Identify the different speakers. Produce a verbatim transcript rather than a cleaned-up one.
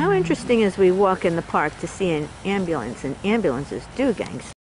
Speaker 1: How interesting as we walk in the park to see an ambulance, and ambulances do gang